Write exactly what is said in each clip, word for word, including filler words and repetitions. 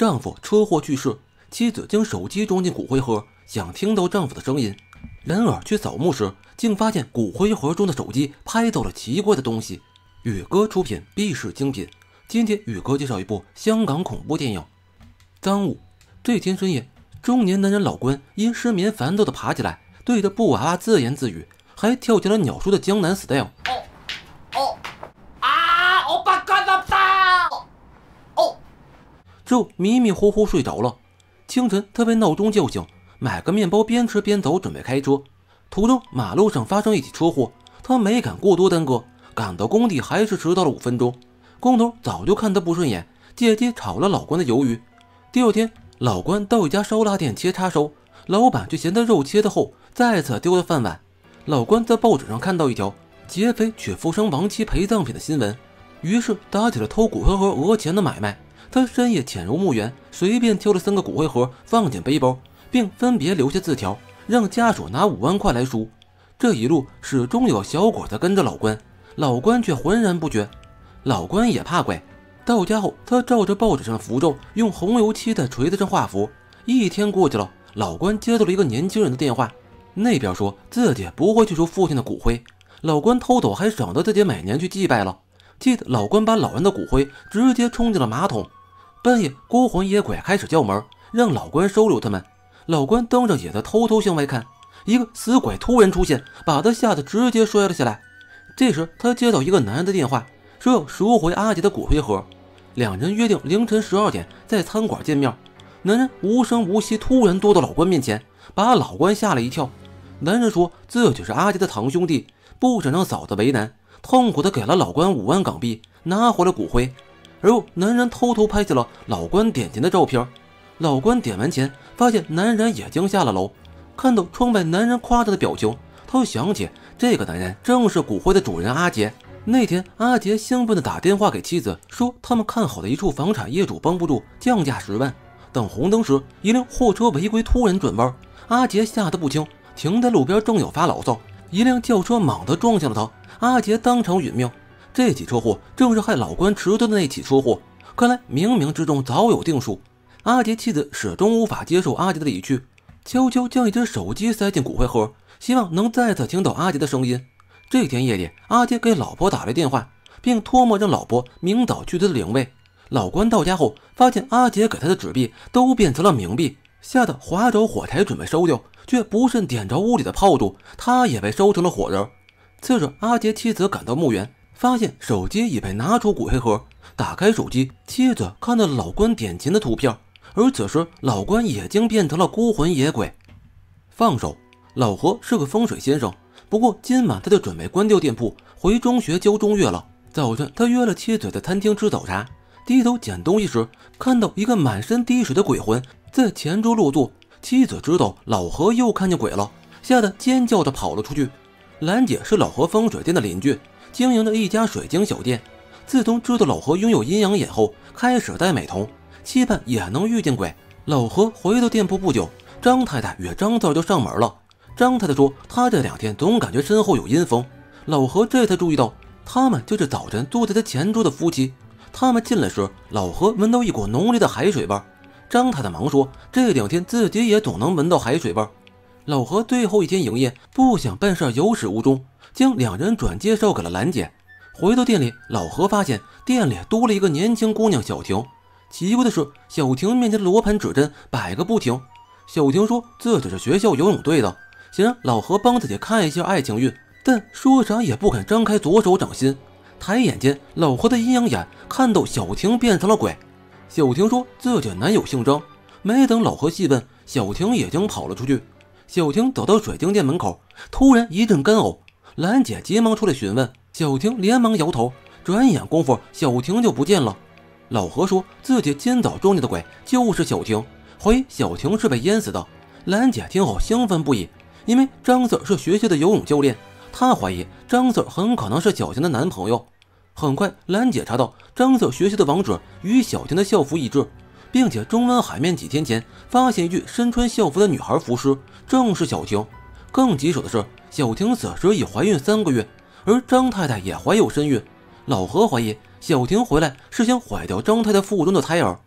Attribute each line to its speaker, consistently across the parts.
Speaker 1: 丈夫车祸去世，妻子将手机装进骨灰盒，想听到丈夫的声音。然而去扫墓时，竟发现骨灰盒中的手机拍到了奇怪的东西。宇哥出品，必是精品。今天宇哥介绍一部香港恐怖电影《赃物》。这天深夜，中年男人老关因失眠烦躁地爬起来，对着布娃娃自言自语，还跳起了鸟叔的江南 style。
Speaker 2: 哦哦啊！我不干了哒！哦，
Speaker 1: 之后迷迷糊糊睡着了。清晨，他被闹钟叫醒，买个面包边吃边走，准备开车。途中马路上发生一起车祸，他没敢过多耽搁，赶到工地还是迟到了五分钟。工头早就看他不顺眼，借机炒了老关的鱿鱼。第二天，老关到一家烧腊店切叉烧，老板却嫌他肉切得厚，再次丢了饭碗。老关在报纸上看到一条劫匪取富商亡妻陪葬品的新闻，于是打起了偷骨灰盒讹钱的买卖。他深夜潜入墓园，随便挑了三个骨灰盒放进背包，并分别留下字条，让家属拿五万块来赎。这一路始终有小鬼在跟着老关，老关却浑然不觉。老关也怕鬼，到家后他照着报纸上的符咒，用红油漆在锤子上画符。一天过去了，老关接到了一个年轻人的电话，那边说自己不会去赎父亲的骨灰，老关偷走还省得自己每年去祭拜了。气得老关把老人的骨灰直接冲进了马桶。半夜孤魂野鬼开始叫门，让老关收留他们。老关蹬着椅子偷偷向外看，一个死鬼突然出现，把他吓得直接摔了下来。这时他接到一个男人的电话，说要赎回阿杰的骨灰盒。两人约定凌晨十二点在餐馆见面。男人无声无息突然躲到老关面前，把老关吓了一跳。男人说自己是阿杰的堂兄弟，不想让嫂子为难，痛苦地给了老关五万港币，拿回了骨灰。而后男人偷偷拍下了老关点钱的照片。老关点完钱，发现男人已经下了楼。看到窗外男人夸张的表情，他想起这个男人正是骨灰的主人阿杰。那天阿杰兴奋地打电话给妻子，说他们看好的一处房产业主绷不住，降价十万。等红灯时，一辆货车违规突然转弯，阿杰吓得不轻，停在路边正要发牢骚，一辆轿车猛地撞向了他，阿杰当场殒命。这起车祸正是害老关迟钝的那起车祸，看来冥冥之中早有定数。阿杰妻子始终无法接受阿杰的离去，悄悄将一只手机塞进骨灰盒，希望能再次听到阿杰的声音。这天夜里，阿杰给老婆打来电话，并托梦让老婆明早去他的灵位。老关到家后，发现阿杰给他的纸币都变成了冥币，吓得划着火柴准备烧掉，却不慎点着屋里的炮竹，他也被烧成了火人。次日，阿杰妻子赶到墓园，发现手机已被拿出骨灰盒。打开手机，妻子看到了老关点钱的图片，而此时老关已经变成了孤魂野鬼。放手，老何是个风水先生，不过今晚他就准备关掉店铺，回中学教中乐了。早晨他约了妻子在餐厅吃早茶，低头捡东西时，看到一个满身滴水的鬼魂在前桌落座。妻子知道老何又看见鬼了，吓得尖叫着跑了出去。兰姐是老何风水店的邻居，经营着一家水晶小店。自从知道老何拥有阴阳眼后，开始戴美瞳，期盼也能遇见鬼。老何回到店铺不久，张太太与张字就上门了。张太太说她这两天总感觉身后有阴风。老何这才注意到，他们就是早晨坐在他前桌的夫妻。他们进来时，老何闻到一股浓烈的海水味。张太太忙说这两天自己也总能闻到海水味。老何最后一天营业，不想办事有始无终，将两人转介绍给了兰姐。回到店里，老何发现店里多了一个年轻姑娘小婷。奇怪的是，小婷面前的罗盘指针摆个不停。小婷说自己是学校游泳队的，想让老何帮自己看一下爱情运，但说啥也不肯张开左手掌心。抬眼间，老何的阴阳眼看到小婷变成了鬼。小婷说自己男友姓张，没等老何细问，小婷已经跑了出去。小婷走到水晶店门口，突然一阵干呕。兰姐急忙出来询问，小婷连忙摇头，转眼功夫小婷就不见了。老何说自己今早撞见的鬼就是小婷，怀疑小婷是被淹死的。兰姐听后兴奋不已，因为张四是学校的游泳教练，她怀疑张四很可能是小婷的男朋友。很快，兰姐查到张四学校的网址与小婷的校服一致，并且中湾海面几天前发现一具身穿校服的女孩浮尸，正是小婷。更棘手的是，小婷此时已怀孕三个月，而张太太也怀有身孕。老何怀疑小婷回来是想毁掉张太太腹中的胎儿。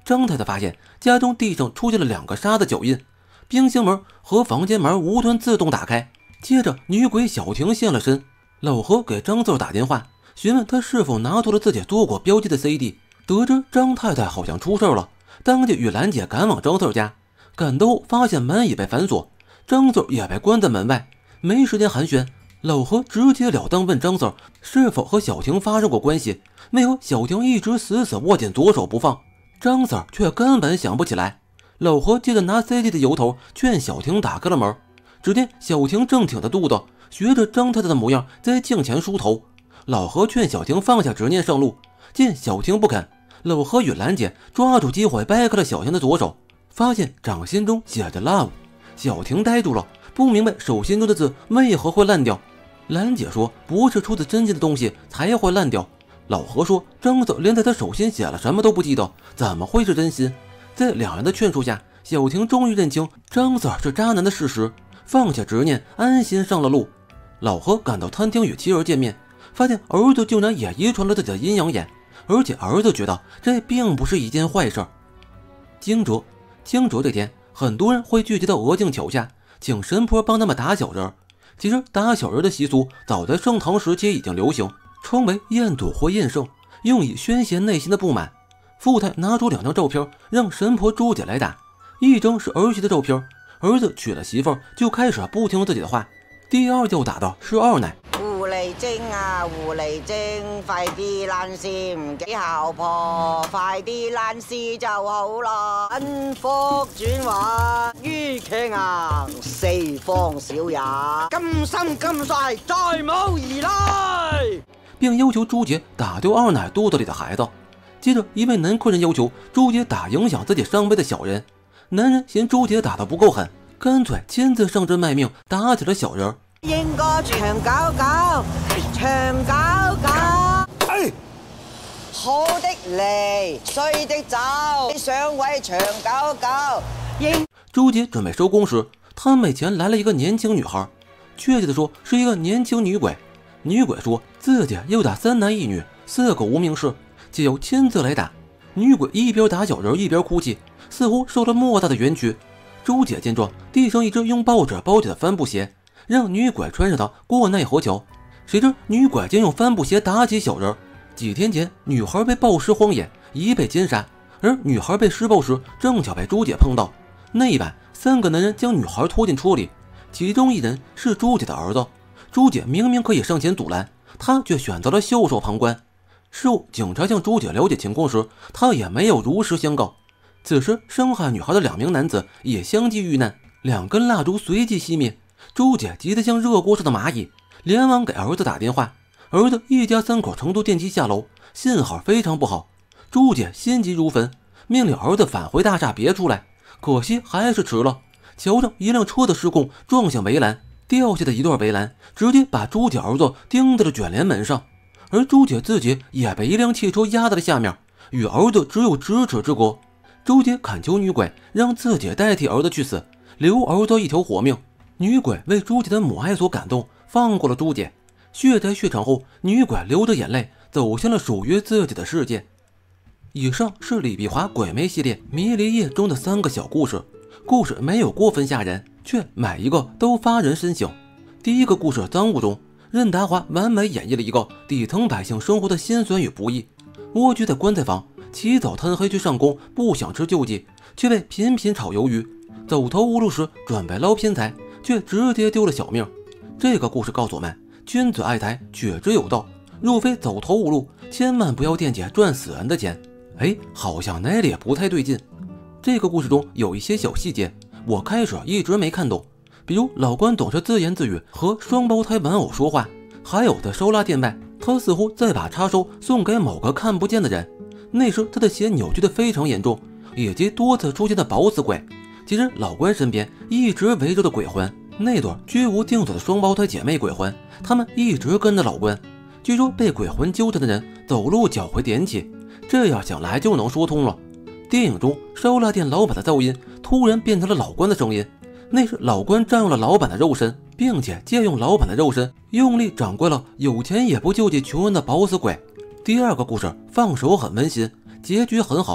Speaker 1: 张太太发现家中地上出现了两个沙的脚印，冰箱门和房间门无端自动打开。接着女鬼小婷现了身，老何给张四打电话询问他是否拿出了自己做过标记的 C D， 得知张太太好像出事了，当即与兰姐赶往张四家。赶到后发现门已被反锁，张四也被关在门外，没时间寒暄。老何直截了当问张四是否和小婷发生过关系，为何小婷一直死死握紧左手不放，张四却根本想不起来。老何接着拿 C D 的由头劝小婷打开了门，只见小婷正挺着肚子，学着张太太的模样在镜前梳头。老何劝小婷放下执念上路，见小婷不肯，老何与兰姐抓住机会掰开了小婷的左手，发现掌心中写着 love。 小婷呆住了，不明白手心中的字为何会烂掉。兰姐说不是出自真心的东西才会烂掉。老何说张子连在他手心写了什么都不记得，怎么会是真心？在两人的劝说下，小婷终于认清张子是渣男的事实，放下执念，安心上了路。老何赶到餐厅与妻儿见面，发现儿子竟然也遗传了自己的阴阳眼，而且儿子觉得这并不是一件坏事。惊蛰，惊蛰这天，很多人会聚集到鹅颈桥下，请神婆帮他们打小人。其实打小人的习俗早在盛唐时期已经流行，称为验赌或验圣，用以宣泄内心的不满。富太拿出两张照片让神婆朱姐来打，一张是儿媳的照片，儿子娶了媳妇就开始不听自己的话。第二要打的是二奶。
Speaker 3: 狐狸精啊狐狸精，快啲爛事唔幾姣婆，快啲爛事就好啦。恩福轉運於劇硬，四方小也，今生今世再冇兒女，
Speaker 1: 並要求朱姐打掉二奶肚子里的孩子。接着一位男客人要求朱姐打影響自己上位的小人，男人嫌朱姐打得不夠狠，乾脆親自上陣賣命，打起了小人。
Speaker 3: 應該長久久長久久，哎，好的嚟，衰的走，上位長久久。應
Speaker 1: 朱姐準備收工時，攤位前來了一個年輕女孩，確切的說是一個年輕女鬼。女鬼說自己要打三男一女四個無名氏，且要親自來打。女鬼一邊打小人一邊哭泣，似乎受了莫大的冤屈。朱姐見狀，遞上一隻用報紙包起的帆布鞋，讓女鬼穿上它過奈何橋。誰知女鬼竟用帆布鞋打起小人。幾天前，女孩被暴屍荒野，已被姦殺，而女孩被施暴時正巧被朱姐碰到。那一晚，三個男人將女孩拖進車裡，其中一人是朱姐的兒子。朱姐明明可以上前阻攔，她卻選擇了袖手旁觀。事後，警察向朱姐了解情況時，她也沒有如實相告。此時，傷害女孩的兩名男子也相繼遇難，兩根蠟燭隨即熄滅。朱姐急得像熱鍋上的螞蟻，連忙給兒子打電話。兒子一家三口乘坐電梯下樓，信號非常不好。朱姐心急如焚，命令兒子返回大廈別出來，可惜還是遲了。橋上一輛車的失控撞向圍欄，掉下的一段圍欄直接把朱姐兒子釘在了捲簾門上，而朱姐自己也被一輛汽車壓在了下面，與兒子只有咫尺之隔。朱姐懇求女鬼讓自己代替兒子去死，留兒子一條活命。女鬼為朱姐的母愛所感動，放過了朱姐。血災血場後，女鬼流着眼淚走向了屬於自己的世界。以上是李碧華鬼魅系列迷離夜中的三個小故事，故事沒有過分嚇人，卻每一個都發人深省。第一個故事《臧悟中》，任達華完美演繹了一個底層百姓生活的辛酸與不易。蝸居在棺材房，起早貪黑去上工，不想吃救濟，卻被頻頻炒魷魚。走投無路時準備撈偏財，卻直接丟了小命。這個故事告訴我們，君子愛財，取之有道。若非走投無路，千萬不要惦記賺死人的錢。哎，好像哪裡也不太對勁。這個故事中有一些小細節，我開始一直沒看懂。比如老關總是自言自語和雙胞胎玩偶說話，還有在燒臘店外，他似乎在把叉燒送給某個看不見的人。那時他的血扭曲得非常嚴重，以及多次出現的保死鬼。其實老關身邊一直圍着的鬼魂，那對居無定所的雙胞胎姐妹鬼魂，他們一直跟着老關。據說被鬼魂糾纏的人走路腳會點起，這樣想來就能說通了。電影中燒臘店老闆的噪音突然變成了老關的聲音，那是老關佔用了老闆的肉身，並且借用老闆的肉身用力掌掴了有錢也不救濟窮人的保死鬼。第二個故事放手很溫馨，結局很好，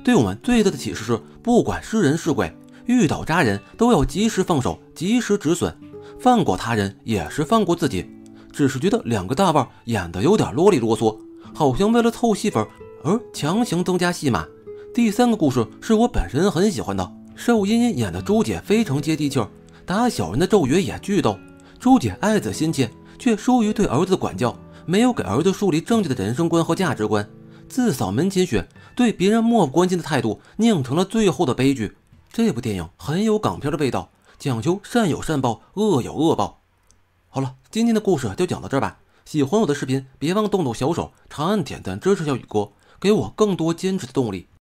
Speaker 1: 对我们最大的启示是，不管是人是鬼，遇到渣人都要及时放手，及时止损，放过他人也是放过自己。只是觉得两个大腕演得有点啰里啰嗦，好像为了凑戏份而强行增加戏码。第三个故事是我本人很喜欢的，邵茵茵演的朱姐非常接地气儿，打小人的咒语也巨逗。朱姐爱子心切，却疏于对儿子的管教，没有给儿子树立正确的人生观和价值观，自扫门前雪，对别人漠不关心的态度酿成了最后的悲剧。这部电影很有港片的味道，讲究善有善报，恶有恶报。好了，今天的故事就讲到这儿吧。喜欢我的视频，别忘动动小手长按点赞支持小雨哥，给我更多坚持的动力。